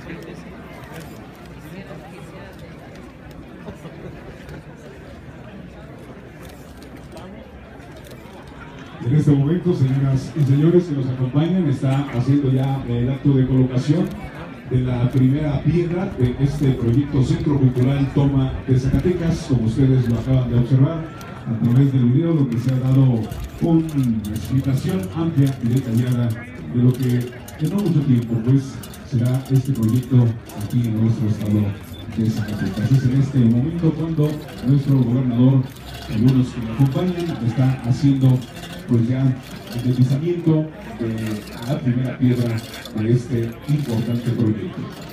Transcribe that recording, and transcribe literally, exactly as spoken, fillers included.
En este momento, señoras y señores que nos acompañan, está haciendo ya el acto de colocación de la primera piedra de este proyecto Centro Cultural Toma de Zacatecas, como ustedes lo acaban de observar a través del video, donde se ha dado una explicación amplia y detallada de lo que en no mucho tiempo pues será este proyecto aquí en nuestro estado de Zacatecas. Es en este momento cuando nuestro gobernador, algunos que lo acompañan, está haciendo pues ya el deslizamiento de la primera piedra de este importante proyecto.